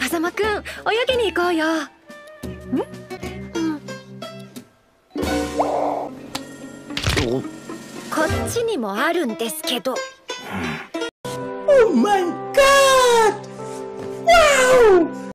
風間くん、泳ぎに行こうよ。こっちにもあるんですけど。